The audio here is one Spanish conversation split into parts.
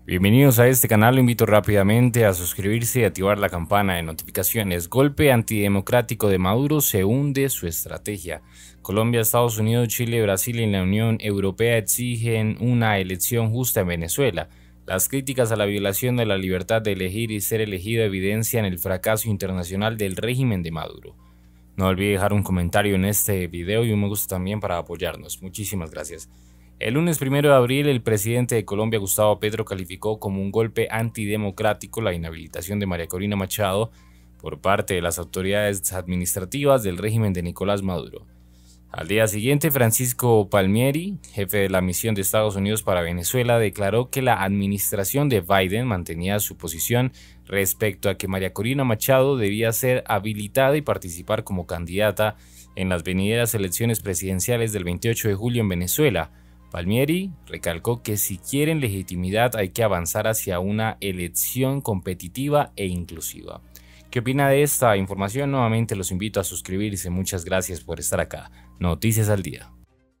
Bienvenidos a este canal, lo invito rápidamente a suscribirse y activar la campana de notificaciones. Golpe antidemocrático de Maduro, se hunde su estrategia. Colombia, Estados Unidos, Chile, Brasil y la Unión Europea exigen una elección justa en Venezuela. Las críticas a la violación de la libertad de elegir y ser elegido evidencian el fracaso internacional del régimen de Maduro. No olvide dejar un comentario en este video y un me gusta también para apoyarnos. Muchísimas gracias. El lunes 1 de abril, el presidente de Colombia, Gustavo Petro, calificó como un golpe antidemocrático la inhabilitación de María Corina Machado por parte de las autoridades administrativas del régimen de Nicolás Maduro. Al día siguiente, Francisco Palmieri, jefe de la misión de Estados Unidos para Venezuela, declaró que la administración de Biden mantenía su posición respecto a que María Corina Machado debía ser habilitada y participar como candidata en las venideras elecciones presidenciales del 28 de julio en Venezuela. Palmieri recalcó que si quieren legitimidad hay que avanzar hacia una elección competitiva e inclusiva. ¿Qué opina de esta información? Nuevamente los invito a suscribirse. Muchas gracias por estar acá. Noticias al día.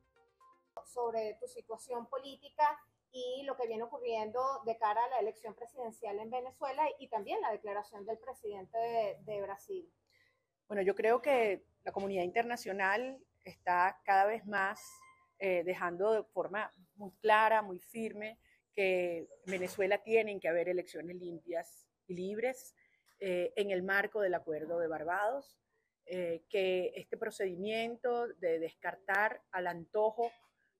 Sobre tu situación política y lo que viene ocurriendo de cara a la elección presidencial en Venezuela y también la declaración del presidente de Brasil. Bueno, yo creo que la comunidad internacional está cada vez más dejando de forma muy clara, muy firme, que en Venezuela tienen que haber elecciones limpias y libres en el marco del Acuerdo de Barbados, que este procedimiento de descartar al antojo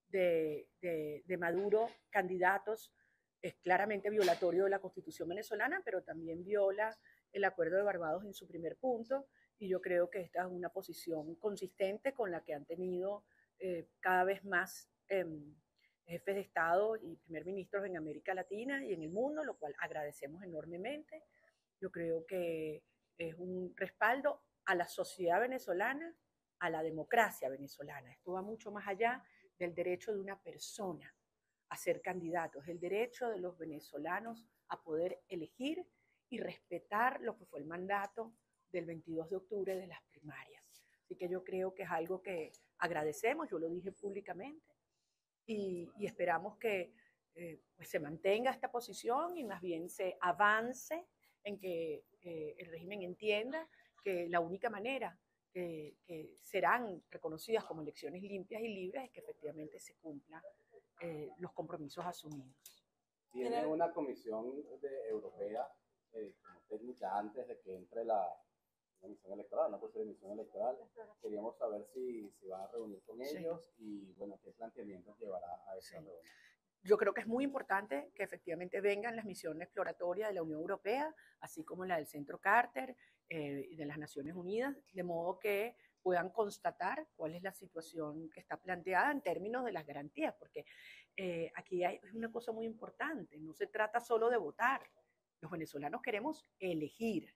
de Maduro candidatos es claramente violatorio de la Constitución venezolana, pero también viola el Acuerdo de Barbados en su primer punto, y yo creo que esta es una posición consistente con la que han tenido cada vez más jefes de Estado y primer ministros en América Latina y en el mundo, lo cual agradecemos enormemente. Yo creo que es un respaldo a la sociedad venezolana, a la democracia venezolana. Esto va mucho más allá del derecho de una persona a ser candidato, es el derecho de los venezolanos a poder elegir y respetar lo que fue el mandato del 22 de octubre de las primarias. Así que yo creo que es algo que agradecemos, yo lo dije públicamente, y esperamos que pues se mantenga esta posición y más bien se avance en que el régimen entienda que la única manera que serán reconocidas como elecciones limpias y libres es que efectivamente se cumplan los compromisos asumidos. Tiene una comisión europea como técnica antes de que entre la misión electoral, una posible misión electoral. Queríamos saber si van a reunir con ellos y, bueno, qué planteamientos llevará a esa reunión. Yo creo que es muy importante que efectivamente vengan las misiones exploratorias de la Unión Europea, así como la del Centro Carter y de las Naciones Unidas, de modo que puedan constatar cuál es la situación que está planteada en términos de las garantías, porque aquí hay una cosa muy importante, no se trata solo de votar, los venezolanos queremos elegir.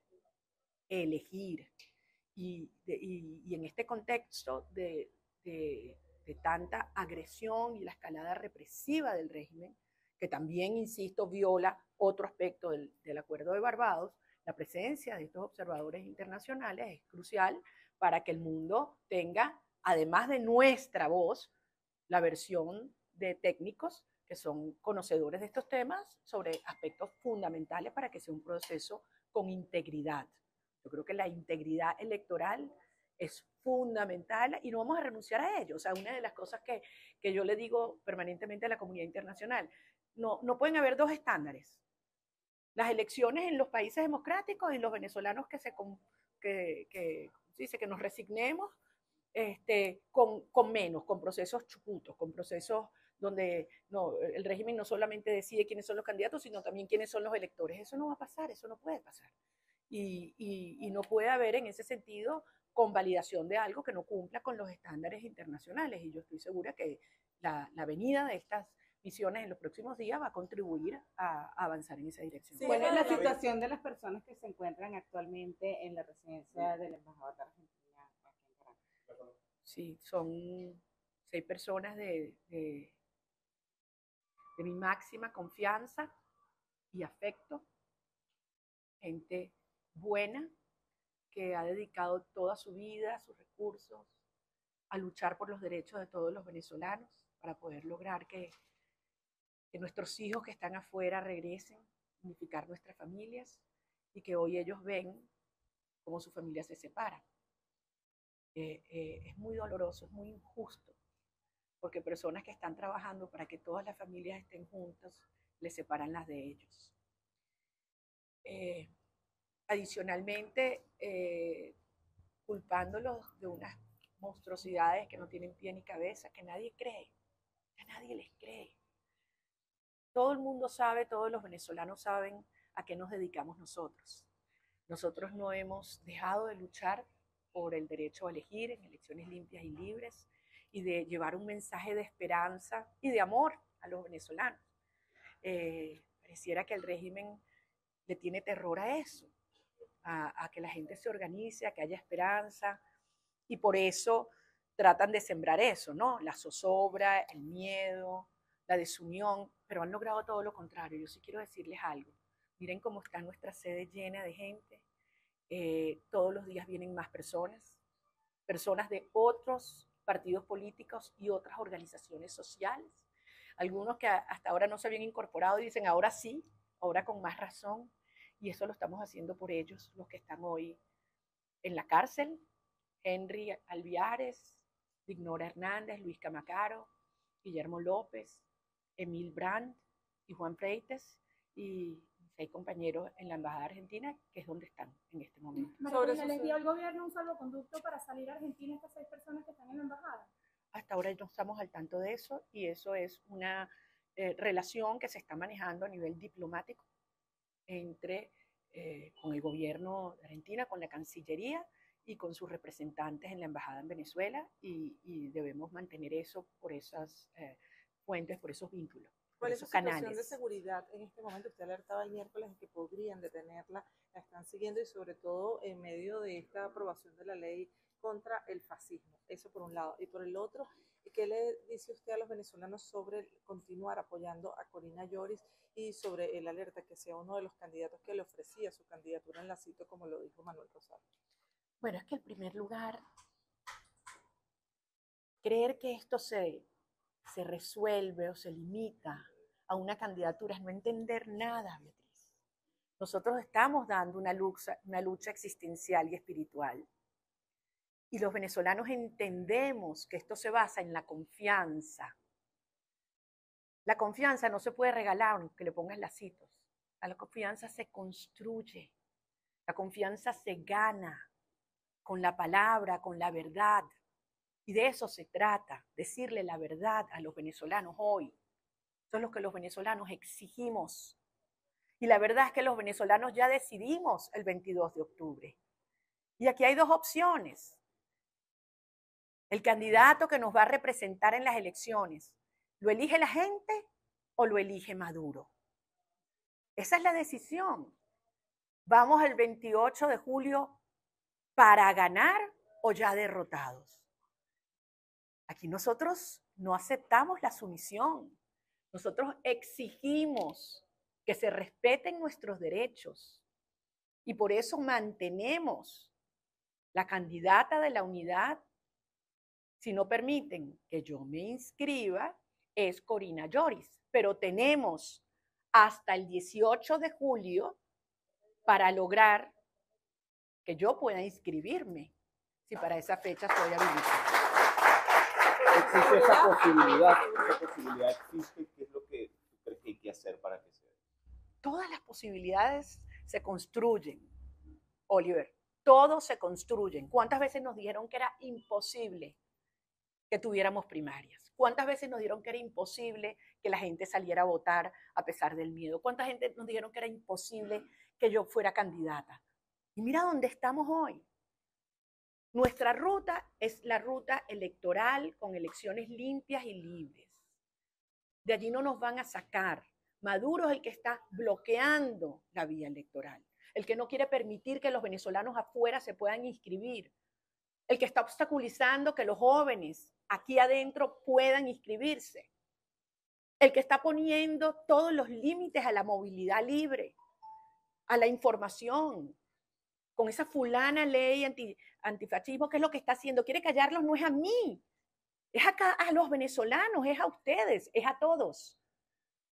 Y en este contexto de tanta agresión y la escalada represiva del régimen, que también, insisto, viola otro aspecto del Acuerdo de Barbados, la presencia de estos observadores internacionales es crucial para que el mundo tenga, además de nuestra voz, la versión de técnicos que son conocedores de estos temas sobre aspectos fundamentales para que sea un proceso con integridad. Yo creo que la integridad electoral es fundamental y no vamos a renunciar a ello. O sea, una de las cosas que yo le digo permanentemente a la comunidad internacional, no pueden haber dos estándares. Las elecciones en los países democráticos y los venezolanos que nos resignemos con menos, con procesos chuputos, con procesos donde el régimen no solamente decide quiénes son los candidatos, sino también quiénes son los electores. Eso no va a pasar, eso no puede pasar. Y no puede haber en ese sentido convalidación de algo que no cumpla con los estándares internacionales. Y yo estoy segura que la venida de estas misiones en los próximos días va a contribuir a avanzar en esa dirección. Sí, ¿cuál es la situación de las personas que se encuentran actualmente en la residencia del embajador de Argentina aquí en Caracas? Sí, son 6 personas de mi máxima confianza y afecto, gente buena, que ha dedicado toda su vida, sus recursos, a luchar por los derechos de todos los venezolanos para poder lograr que que nuestros hijos que están afuera regresen, unificar nuestras familias y que hoy ellos ven cómo sus familias se separan. Es muy doloroso, es muy injusto, porque personas que están trabajando para que todas las familias estén juntas, les separan las de ellos. Adicionalmente, culpándolos de unas monstruosidades que no tienen pie ni cabeza, que nadie cree, que nadie les cree. Todo el mundo sabe, todos los venezolanos saben a qué nos dedicamos nosotros. Nosotros no hemos dejado de luchar por el derecho a elegir en elecciones limpias y libres y de llevar un mensaje de esperanza y de amor a los venezolanos. Pareciera que el régimen le tiene terror a eso, a que la gente se organice, a que haya esperanza, y por eso tratan de sembrar eso, ¿no? La zozobra, el miedo, la desunión, pero han logrado todo lo contrario. Yo sí quiero decirles algo. Miren cómo está nuestra sede llena de gente. Todos los días vienen más personas de otros partidos políticos y otras organizaciones sociales. Algunos que hasta ahora no se habían incorporado dicen ahora sí, ahora con más razón. Y eso lo estamos haciendo por ellos, los que están hoy en la cárcel. Henry Alviares, Dignora Hernández, Luis Camacaro, Guillermo López, Emil Brandt y Juan Freites, y 6 compañeros en la Embajada Argentina, que es donde están en este momento. María, ¿les dio el gobierno un salvoconducto para salir a Argentina estas 6 personas que están en la embajada? Hasta ahora no estamos al tanto de eso, y eso es una relación que se está manejando a nivel diplomático entre con el gobierno de Argentina, con la Cancillería y con sus representantes en la embajada en Venezuela, y debemos mantener eso por esas fuentes, por esos vínculos. ¿Cuál es su situación de seguridad en este momento? Usted alertaba el miércoles de que podrían detenerla, la están siguiendo, y sobre todo en medio de esta aprobación de la ley contra el fascismo. Eso por un lado. Y por el otro, ¿qué le dice usted a los venezolanos sobre continuar apoyando a Corina Yoris y sobre el alerta que sea uno de los candidatos que le ofrecía su candidatura en la cita, como lo dijo Manuel Rosario? Bueno, es que en primer lugar, creer que esto se resuelve o se limita a una candidatura es no entender nada, Beatriz. Nosotros estamos dando una lucha existencial y espiritual. Y los venezolanos entendemos que esto se basa en la confianza. La confianza no se puede regalar aunque le pongas lacitos. La confianza se construye. La confianza se gana con la palabra, con la verdad. Y de eso se trata, decirle la verdad a los venezolanos hoy. Eso es lo que los venezolanos exigimos. Y la verdad es que los venezolanos ya decidimos el 22 de octubre. Y aquí hay 2 opciones. El candidato que nos va a representar en las elecciones, ¿lo elige la gente o lo elige Maduro? Esa es la decisión. Vamos el 28 de julio para ganar o ya derrotados. Aquí nosotros no aceptamos la sumisión. Nosotros exigimos que se respeten nuestros derechos y por eso mantenemos la candidata de la unidad. Si no permiten que yo me inscriba, es Corina Yoris, pero tenemos hasta el 18 de julio para lograr que yo pueda inscribirme, si para esa fecha estoy habilitada. ¿Existe esa posibilidad? ¿Esa posibilidad existe? ¿Qué es lo que tú crees que hay que hacer para que se dé? Todas las posibilidades se construyen, Oliver. Todos se construyen. ¿Cuántas veces nos dijeron que era imposible que tuviéramos primarias? ¿Cuántas veces nos dijeron que era imposible que la gente saliera a votar a pesar del miedo? ¿Cuánta gente nos dijeron que era imposible que yo fuera candidata? Y mira dónde estamos hoy. Nuestra ruta es la ruta electoral con elecciones limpias y libres. De allí no nos van a sacar. Maduro es el que está bloqueando la vía electoral, el que no quiere permitir que los venezolanos afuera se puedan inscribir, el que está obstaculizando que los jóvenes aquí adentro puedan inscribirse, el que está poniendo todos los límites a la movilidad libre, a la información, con esa fulana ley antifascismo, ¿qué es lo que está haciendo? Quiere callarlos, no es a mí, es acá a los venezolanos, es a ustedes, es a todos.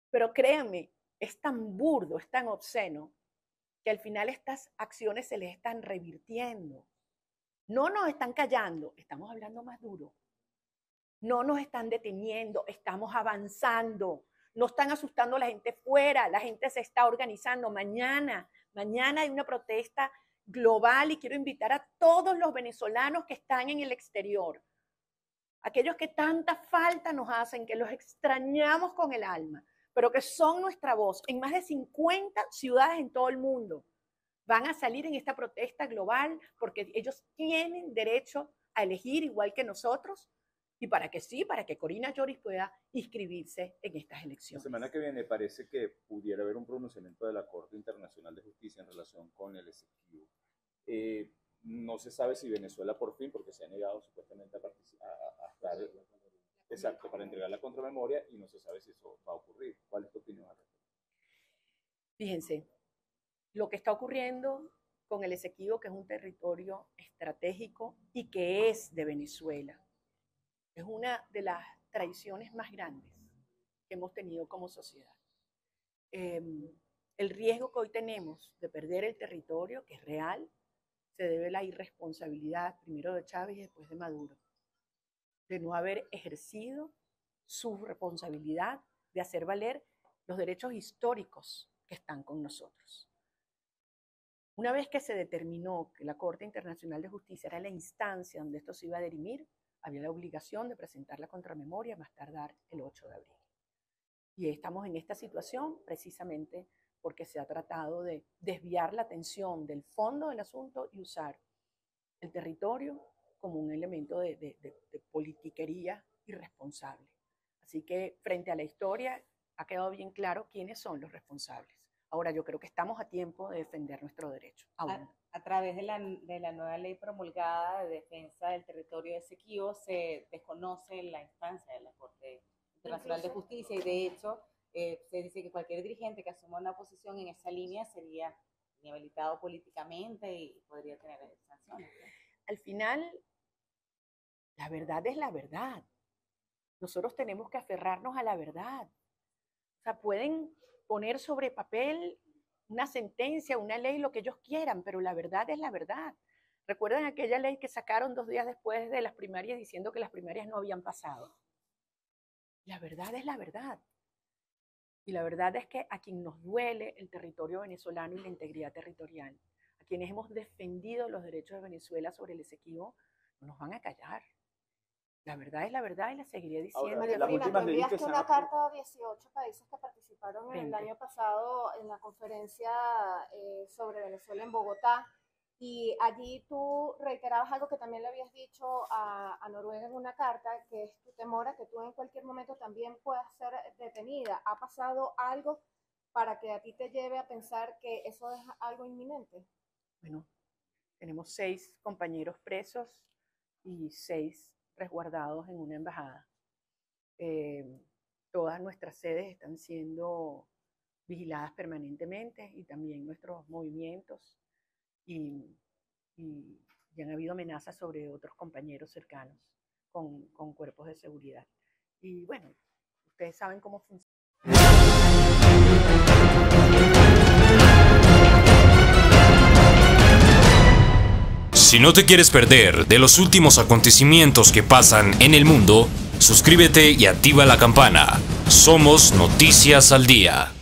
Pero créanme, es tan burdo, es tan obsceno, que al final estas acciones se les están revirtiendo. No nos están callando, estamos hablando más duro. No nos están deteniendo, estamos avanzando. No están asustando a la gente fuera, la gente se está organizando. Mañana hay una protesta global y quiero invitar a todos los venezolanos que están en el exterior, aquellos que tanta falta nos hacen, que los extrañamos con el alma, pero que son nuestra voz. En más de 50 ciudades en todo el mundo van a salir en esta protesta global porque ellos tienen derecho a elegir igual que nosotros y para que Corina Yoris pueda inscribirse en estas elecciones. La semana que viene parece que pudiera haber un pronunciamiento de la Corte Internacional de Justicia en relación con el Esequibo. No se sabe si Venezuela por fin, porque se ha negado supuestamente a estar, exacto, para entregar la contramemoria, y no se sabe si eso va a ocurrir. ¿Cuál es tu opinión al respecto? Fíjense, lo que está ocurriendo con el Esequibo, que es un territorio estratégico y que es de Venezuela, es una de las traiciones más grandes que hemos tenido como sociedad. El riesgo que hoy tenemos de perder el territorio, que es real, se debe a la irresponsabilidad, primero de Chávez y después de Maduro, de no haber ejercido su responsabilidad de hacer valer los derechos históricos que están con nosotros. Una vez que se determinó que la Corte Internacional de Justicia era la instancia donde esto se iba a dirimir, había la obligación de presentar la contramemoria más tardar el 8 de abril. Y estamos en esta situación precisamente porque se ha tratado de desviar la atención del fondo del asunto y usar el territorio como un elemento de politiquería irresponsable. Así que frente a la historia ha quedado bien claro quiénes son los responsables. Ahora yo creo que estamos a tiempo de defender nuestro derecho. A través de la nueva ley promulgada de defensa del territorio de Esequibo se desconoce la instancia de la Corte Internacional de Justicia y de hecho se dice que cualquier dirigente que asuma una posición en esa línea sería inhabilitado políticamente y podría tener sanciones. Al final, la verdad es la verdad. Nosotros tenemos que aferrarnos a la verdad. O sea, pueden poner sobre papel una sentencia, una ley, lo que ellos quieran, pero la verdad es la verdad. ¿Recuerdan aquella ley que sacaron 2 días después de las primarias diciendo que las primarias no habían pasado? La verdad es la verdad. Y la verdad es que a quien nos duele el territorio venezolano y la integridad territorial, a quienes hemos defendido los derechos de Venezuela sobre el Esequibo, no nos van a callar. La verdad es la verdad y la seguiré diciendo. María Corina, tú enviaste una carta a 18 países que participaron en el año pasado en la conferencia sobre Venezuela en Bogotá. Y allí tú reiterabas algo que también le habías dicho a Noruega en una carta, que es tu temor a que tú en cualquier momento también puedas ser detenida. ¿Ha pasado algo para que a ti te lleve a pensar que eso es algo inminente? Bueno, tenemos 6 compañeros presos y 6 resguardados en una embajada. Todas nuestras sedes están siendo vigiladas permanentemente y también nuestros movimientos. Y han habido amenazas sobre otros compañeros cercanos con cuerpos de seguridad. Y bueno, ustedes saben cómo funciona. Si no te quieres perder de los últimos acontecimientos que pasan en el mundo, suscríbete y activa la campana. Somos Noticias al Día.